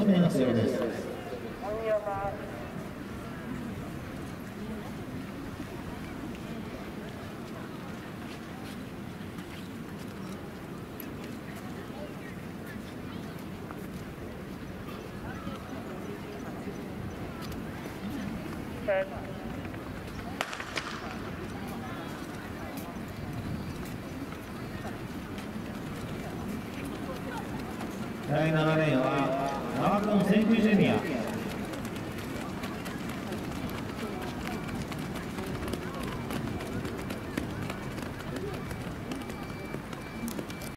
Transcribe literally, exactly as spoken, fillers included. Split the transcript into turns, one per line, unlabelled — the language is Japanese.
説明が必要です。だいななレーンは長久野千空ジュニア。